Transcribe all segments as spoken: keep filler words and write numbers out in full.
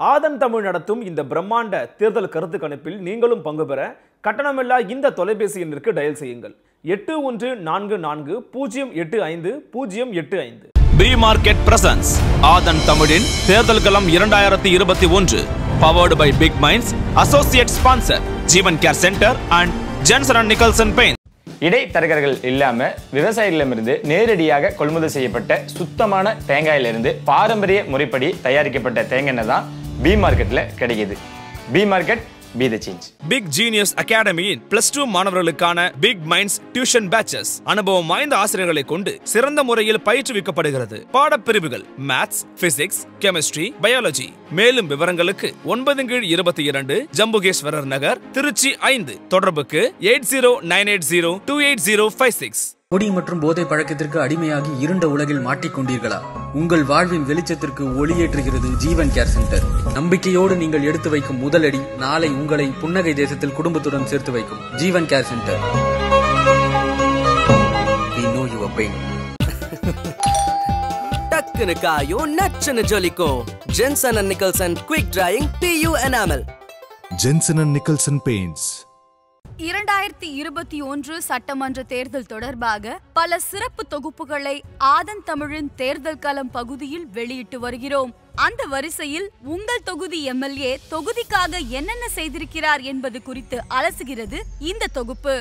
ஆதன் தமிழ் நடத்தும் இந்த பிரம்மாண்ட தேர்தல் கருத்து கணிப்பில் நீங்களும் பங்கு பெற கட்டணமில்லா இந்த தொலைபேசி எண்ணிற்கு டயல் செய்யுங்கள். எட்டு ஒன்று நான்கு நான்கு பூஜ்ஜியம் எட்டு ஐந்து பூஜ்ஜியம் எட்டு ஐந்து. பி மார்க்கெட் பிரசன்ஸ் ஆதன் தமிழின் தேர்தல் களம் இரண்டாயிரத்தி இருபத்தி ஒன்று powered by Big Minds, associate sponsor Jeevan care centre and Jenson and Nicholson paint. இடைத்தரகர்கள் இல்லாம விவசாயிகளிடமிருந்து நேரடியாக கொள்முதல் செய்யப்பட்ட சுத்தமான தேங்காயிலிருந்து பாரம்பரிய முறைப்படி தயாரிக்கப்பட்ட தேங்காய் எண்ணெய் தான் பி மார்க்கெட்ல கிடைக்குது. B market, be the change. Big Genius அகாடமியின் பிளஸ் டூ மாணவர்களுக்கான பிக் மைண்ட்ஸ் டியூஷன் பேச்சஸ் அனுபவம் வாய்ந்த ஆசிரியர்களை கொண்டு சிறந்த முறையில் பயிற்றுவிக்கப்படுகிறது. பாடப்பிரிவுகள் மேத்ஸ், பிசிக்ஸ், கெமிஸ்ட்ரி, பயாலஜி. மேலும் விவரங்களுக்கு ஒன்பது கீழ் இருபத்தி இரண்டு ஜம்புகேஸ்வரர் நகர், திருச்சி ஐந்து. தொடர்புக்கு eight zero nine eight zero two eight zero five six. குடி மற்றும் போதை பழக்கத்திற்கு அடிமையாகி இருண்ட உலகில் மாட்டிக்கொண்டீர்களா? உங்கள் வாழ்வின் வெளிச்சத்திற்கு ஒளியேற்றுகிறது ஜீவன் கேர் சென்டர். நம்பிக்கையோடு நீங்கள் எடுத்து வைக்கும் முதலடி நாளை உங்களை புன்னகை தேசத்தில் குடும்பத்துடன் சேர்த்து வைக்கும். Jeevan care centre. We know your pain. டக்குனு காயும் நச்சுன்னு ஜொலிக்கும். Jenson and Nicholson quick drying P U enamel. Jenson and Nicholson paints. இரண்டாயிரத்தி இருபத்தி ஒன்று சட்டமன்ற தேர்தல் தொடர்பாக பல சிறப்பு தொகுப்புகளை ஆதன் தமிழின் தேர்தல் களம் பகுதியில் வெளியிட்டு வருகிறோம். அந்த வரிசையில் உங்கள் தொகுதி எம் எல் ஏ தொகுதிக்காக என்னென்ன செய்திருக்கிறார் என்பது குறித்து அலசுகிறது இந்த தொகுப்பு.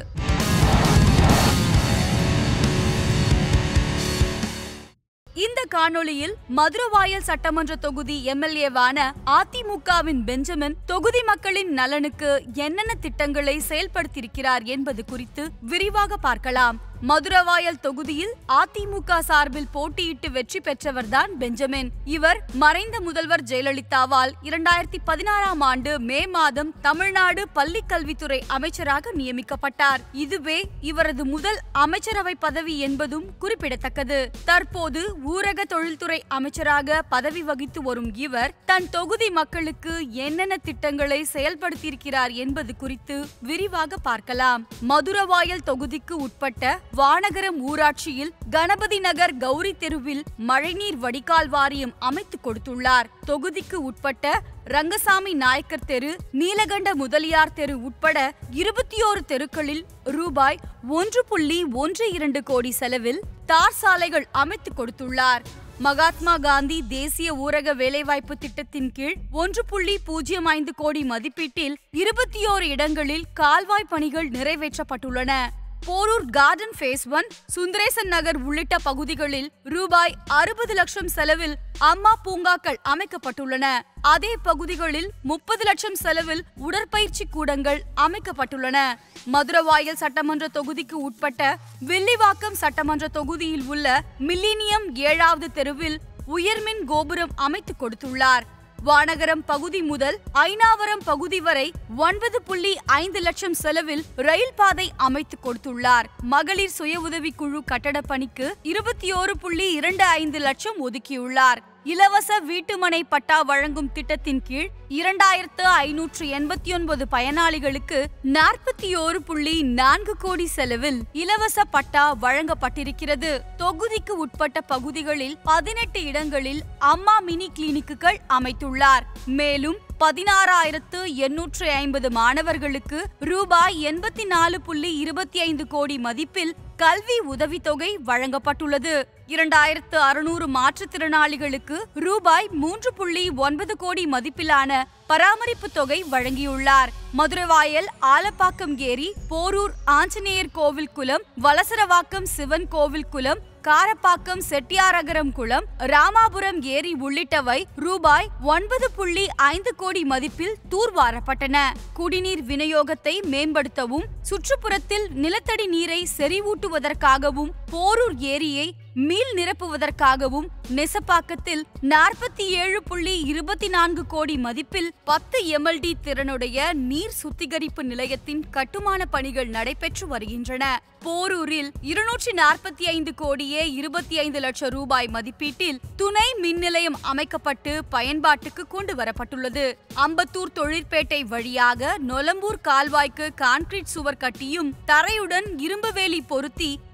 இந்த காணொளியில் மதுரவாயல் சட்டமன்ற தொகுதி எம் எல் ஏவான அதிமுகவின் பெஞ்சமின் தொகுதி மக்களின் நலனுக்கு என்னென்ன திட்டங்களை செயல்படுத்தியிருக்கிறார் என்பது குறித்து விரிவாக பார்க்கலாம். மதுரவாயல் தொகுதியில் அதிமுக சார்பில் போட்டியிட்டு வெற்றி பெற்றவர்தான் பெஞ்சமின். இவர் மறைந்த முதல்வர் ஜெயலலிதாவால் இரண்டாயிரத்தி பதினாறாம் ஆண்டு மே மாதம் தமிழ்நாடு பள்ளி கல்வித்துறை அமைச்சராக நியமிக்கப்பட்டார். இதுவே இவரது முதல் அமைச்சரவை பதவி என்பதும் குறிப்பிடத்தக்கது. தற்போது ஊரக தொழில்துறை அமைச்சராக பதவி வகித்து வரும் இவர் தன் தொகுதி மக்களுக்கு என்னென்ன திட்டங்களை செயல்படுத்தியிருக்கிறார் என்பது குறித்து விரிவாக பார்க்கலாம். மதுரவாயல் தொகுதிக்கு உட்பட்ட வானகரம் ஊராட்சியில் கணபதி நகர் கௌரி தெருவில் மழைநீர் வடிகால் வாரியம் அமைத்து கொடுத்துள்ளார். தொகுதிக்கு உட்பட்ட ரங்கசாமி நாயக்கர் தெரு, நீலகண்ட முதலியார் தெரு உட்பட இருபத்தி ஓரு தெருக்களில் ரூபாய் ஒன்று புள்ளி ஒன்று இரண்டு கோடி செலவில் தார் சாலைகள் அமைத்து கொடுத்துள்ளார். மகாத்மா காந்தி தேசிய ஊரக வேலைவாய்ப்பு திட்டத்தின் கீழ் ஒன்று புள்ளி பூஜ்ஜியம் ஐந்து கோடி மதிப்பீட்டில் இருபத்தி ஓரு இடங்களில் கால்வாய் பணிகள் நிறைவேற்றப்பட்டுள்ளன. Porur garden phase one, Sundaresan Nagar உள்ளிட்ட பகுதிகளில் ரூபாய் அறுபது லட்சம் செலவில் அம்மா பூங்காக்கள் அமைக்கப்பட்டுள்ளன. அதே பகுதிகளில் முப்பது லட்சம் செலவில் உடற்பயிற்சி கூடங்கள் அமைக்கப்பட்டுள்ளன. மதுரவாயல் சட்டமன்ற தொகுதிக்கு உட்பட்ட வில்லிவாக்கம் சட்டமன்ற தொகுதியில் உள்ள மில்லினியம் ஏழாவது தெருவில் உயர்மின் கோபுரம் அமைத்து கொடுத்துள்ளார். வானகரம் பகுதி முதல் ஐநாவரம் பகுதி வரை ஒன்பது புள்ளி ஐந்து லட்சம் செலவில் ரயில் பாதை அமைத்து கொடுத்துள்ளார். மகளிர் சுய உதவி குழு கட்டட பணிக்கு இருபத்தி ஓரு புள்ளி இரண்டு ஐந்து லட்சம் ஒதுக்கியுள்ளார். இலவச வீட்டுமனை பட்டா வழங்கும் திட்டத்தின் கீழ் இரண்டாயிரத்து ஐநூற்று எண்பத்தி ஒன்பது பயனாளிகளுக்கு நாற்பத்தி ஓரு புள்ளி நான்கு கோடி செலவில் இலவச பட்டா வழங்கப்பட்டிருக்கிறது. தொகுதிக்கு உட்பட்ட பகுதிகளில் பதினெட்டு இடங்களில் அம்மா மினி கிளினிக்குகள் அமைத்துள்ளார். மேலும் பதினாறாயிரத்து எண்ணூற்று ஐம்பது மாணவர்களுக்கு ரூபாய் எண்பத்தி நாலு புள்ளி இருபத்தி ஐந்து கோடி மதிப்பில் கல்வி உதவித்தொகை வழங்கப்பட்டுள்ளது. இரண்டாயிரத்து அறுநூறு மாற்றுத்திறனாளிகளுக்கு ரூபாய் மூன்று புள்ளி ஒன்பது கோடி மதிப்பிலான பராமரிப்பு தொகை வழங்கியுள்ளார். மதுரவாயல் ஆலப்பாக்கம் ஏரி, போரூர் ஆஞ்சநேயர் கோவில் குளம், வலசரவாக்கம் சிவன் கோவில் குளம், காரப்பாக்கம் செட்டியாரகரம் குளம், ராமாபுரம் ஏரி உள்ளிட்டவை ரூபாய் ஒன்பது புள்ளி ஐந்து கோடி மதிப்பில் தூர்வாரப்பட்டன. குடிநீர் விநியோகத்தை மேம்படுத்தவும் சுற்றுப்புறத்தில் நிலத்தடி நீரை செறிவூட்டுவதற்காகவும் போரூர் ஏரியை மீள் நிரப்புவதற்காகவும் நெசப்பாக்கத்தில் நாற்பத்தி ஏழு புள்ளி இருபத்தி நான்கு கோடி மதிப்பில் பத்து எம் எல் டி திறனுடைய நீர் சுத்திகரிப்பு நிலையத்தின் கட்டுமான பணிகள் நடைபெற்று வருகின்றன. போரூரில் இருநூற்றி நாற்பத்தி ஐந்து கோடியே இருபத்தி ஐந்து லட்சம் ரூபாய் மதிப்பீட்டில் துணை மின் நிலையம் அமைக்கப்பட்டு பயன்பாட்டுக்கு கொண்டு வரப்பட்டுள்ளது. அம்பத்தூர் தொழிற்பேட்டை வழியாக நொலம்பூர் கால்வாய்க்கு கான்கிரீட் சுவர் கட்டியும் தரையுடன் இரும்பு வேலி பொருத்தி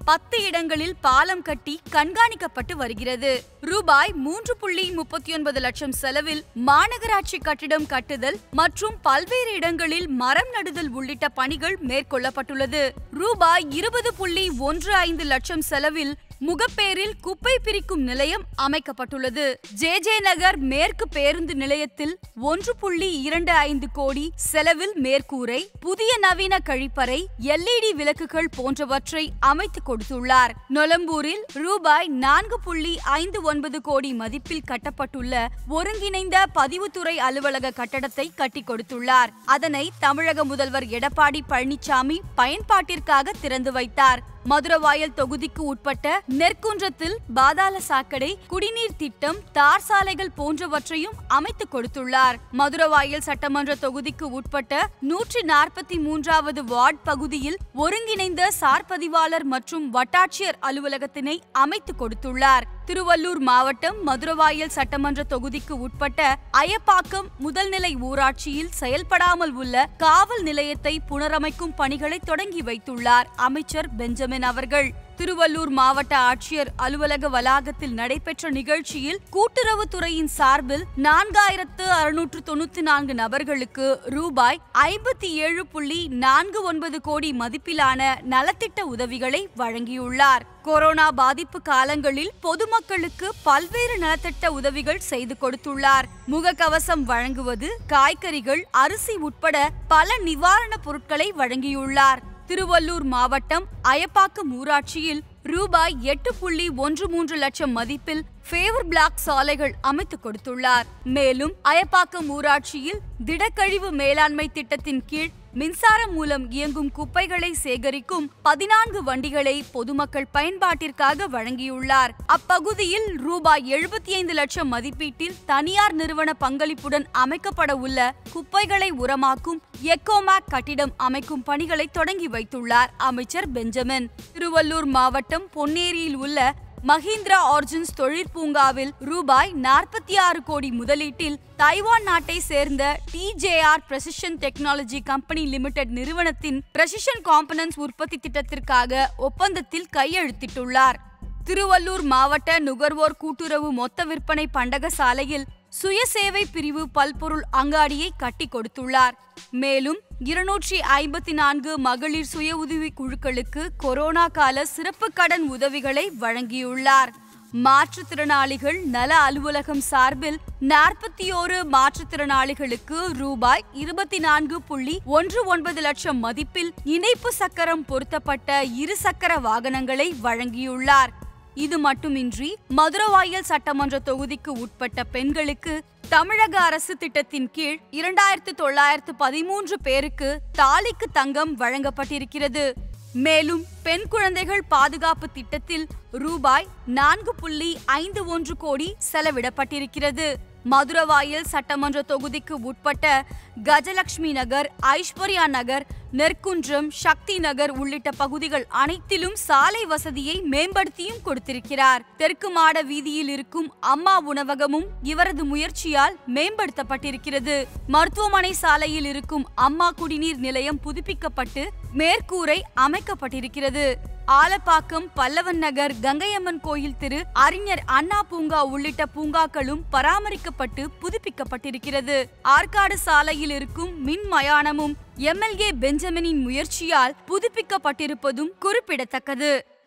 பத்து இடங்களில் பாலம் கட்டி கண்காணிக்கப்பட்டு வருகிறது. ரூபாய் மூன்று புள்ளி முப்பத்தி ஒன்பது லட்சம் செலவில் மாநகராட்சி கட்டிடம் கட்டுதல் மற்றும் பல்வேறு இடங்களில் மரம் நடுதல் உள்ளிட்ட பணிகள் மேற்கொள்ளப்பட்டுள்ளது. ரூபாய் இருபது புள்ளி ஒன்று ஐந்து லட்சம் செலவில் முகப்பேரில் குப்பை பிரிக்கும் நிலையம் அமைக்கப்பட்டுள்ளது. ஜே ஜே நகர் மேற்கு பேருந்து நிலையத்தில் ஒன்று புள்ளி இரண்டு ஐந்து கோடி செலவில் மேற்கூரை, புதிய நவீன கழிப்பறை, எல் இ டி விளக்குகள் போன்றவற்றை அமைத்து கொடுத்துள்ளார். நொலம்பூரில் ரூபாய் நான்கு புள்ளி ஐந்து ஒன்பது கோடி மதிப்பில் கட்டப்பட்டுள்ள ஒருங்கிணைந்த பதிவுத்துறை அலுவலக கட்டடத்தை கட்டி கொடுத்துள்ளார். அதனை தமிழக முதல்வர் எடப்பாடி பழனிசாமி பயன்பாட்டிற்காக திறந்து வைத்தார். மதுரவாயல் தொகுதிக்கு உட்பட்ட நெற்குன்றத்தில் பாதாள சாக்கடை, குடிநீர் திட்டம், தார் சாலைகள் போன்றவற்றையும் அமைத்து கொடுத்துள்ளார். மதுரவாயல் சட்டமன்ற தொகுதிக்கு உட்பட்ட நூற்றி நாற்பத்தி மூன்றாவது வார்டு பகுதியில் ஒருங்கிணைந்த சார் பதிவாளர் மற்றும் வட்டாட்சியர் அலுவலகத்தினை அமைத்து கொடுத்துள்ளார். திருவள்ளூர் மாவட்டம் மதுரவாயல் சட்டமன்ற தொகுதிக்கு உட்பட்ட அயப்பாக்கம் முதல்நிலை ஊராட்சியில் செயல்படாமல் உள்ள காவல் நிலையத்தை புனரமைக்கும் பணிகளை தொடங்கி வைத்துள்ளார் அமைச்சர் பெஞ்சமின் அவர்கள். திருவள்ளூர் மாவட்ட ஆட்சியர் அலுவலக வளாகத்தில் நடைபெற்ற நிகழ்ச்சியில் கூட்டுறவுத்துறையின் சார்பில் நான்காயிரத்து அறுநூற்று தொண்ணூத்தி நான்கு நபர்களுக்கு ரூபாய் ஐம்பத்தி ஏழு புள்ளி நான்கு ஒன்பது கோடி மதிப்பிலான நலத்திட்ட உதவிகளை வழங்கியுள்ளார். கொரோனா பாதிப்பு காலங்களில் பொதுமக்களுக்கு பல்வேறு நலத்திட்ட உதவிகள் செய்து கொடுத்துள்ளார். முகக்கவசம் வழங்குவது, காய்கறிகள், அரிசி உட்பட பல நிவாரண பொருட்களை வழங்கியுள்ளார். திருவள்ளூர் மாவட்டம் அயப்பாக்கம் ஊராட்சியில் ரூபாய் எட்டு புள்ளி ஒன்று மூன்று லட்சம் மதிப்பில் ஃபேவர் பிளாக் சாலைகள் அமைத்து கொடுத்துள்ளார். மேலும் அயப்பாக்கம் ஊராட்சியில் திடக்கழிவு மேலாண்மை திட்டத்தின் கீழ் மின்சாரம் மூலம் இயங்கும் குப்பைகளை சேகரிக்கும் பதினான்கு வண்டிகளை பொதுமக்கள் பயன்பாட்டிற்காக வழங்கியுள்ளார். அப்பகுதியில் ரூபாய் எழுபத்தி ஐந்து லட்சம் மதிப்பீட்டில் தனியார் நிறுவன பங்களிப்புடன் அமைக்கப்பட உள்ள குப்பைகளை உரமாக்கும் எக்கோமேக் கட்டிடம் அமைக்கும் பணிகளை தொடங்கி வைத்துள்ளார் அமைச்சர் பெஞ்சமின். திருவள்ளூர் மாவட்டம் பொன்னேரியில் உள்ள மஹிந்திரா ஆர்ஜின்ஸ் தொழிற்பூங்காவில் ரூபாய் நாற்பத்தி ஆறு கோடி முதலீட்டில் தைவான் நாட்டை சேர்ந்த T J R precision technology company limited நிறுவனத்தின் பிரசிஷன் காம்பனன்ட்ஸ் உற்பத்தி திட்டத்திற்காக ஒப்பந்தத்தில் கையெழுத்திட்டுள்ளார். திருவள்ளூர் மாவட்ட நுகர்வோர் கூட்டுறவு மொத்த விற்பனை பண்டக சாலையில் சுயசேவை பிரிவு பல்பொருள் அங்காடியை கட்டி கொடுத்துள்ளார். மேலும் இருநூற்றி ஐம்பத்தி நான்கு மகளிர் சுய உதவி குழுக்களுக்கு கொரோனா கால சிறப்பு கடன் உதவிகளை வழங்கியுள்ளார். மாற்றுத்திறனாளிகள் நல அலுவலகம் சார்பில் நாற்பத்தி ஓரு மாற்றுத்திறனாளிகளுக்கு ரூபாய் இருபத்தி நான்கு புள்ளி ஒன்று ஒன்பது லட்சம் மதிப்பில் இணைப்பு சக்கரம் பொருத்தப்பட்ட இரு சக்கர வாகனங்களை வழங்கியுள்ளார். இது மட்டுமின்றி மதுரவாயல் சட்டமன்ற தொகுதிக்கு உட்பட்ட பெண்களுக்கு தமிழக அரசு திட்டத்தின் கீழ் இரண்டாயிரத்து தொள்ளாயிரத்து பதிமூன்று பேருக்கு தாலிக்கு தங்கம் வழங்கப்பட்டிருக்கிறது. மேலும் பெண் குழந்தைகள் பாதுகாப்பு திட்டத்தில் ரூபாய் நான்கு புள்ளி ஐந்து ஒன்று கோடி செலவிடப்பட்டிருக்கிறது. மதுரவாயல் சட்டமன்ற தொகுதிக்கு உட்பட்ட கஜலட்சுமி நகர், ஐஸ்வர்யா நகர், நெற்குன்றம், சக்தி நகர் உள்ளிட்ட பகுதிகள் அனைத்திலும் சாலை வசதியை மேம்படுத்தியும் கொடுத்திருக்கிறார். தெற்கு மாட வீதியில் இருக்கும் அம்மா உணவகமும் இவரது முயற்சியால் மேம்படுத்தப்பட்டிருக்கிறது. மருத்துவமனை சாலையில் இருக்கும் அம்மா குடிநீர் நிலையம் புதுப்பிக்கப்பட்டு மேற்கூரை அமைக்கப்பட்டிருக்கிறது. ஆலப்பாக்கம், பல்லவன் நகர், கங்கையம்மன் கோயில் திரு, அறிஞர் அண்ணா பூங்கா உள்ளிட்ட பூங்காக்களும் பராமரிக்கப்பட்டு புதுப்பிக்கப்பட்டிருக்கிறது. ஆற்காடு சாலையில் இருக்கும் மின் மயானமும் எம் எல் ஏ பெஞ்சமினின் முயற்சியால் புதுப்பிக்கப்பட்டிருப்பதும் குறிப்பிடத்தக்கது.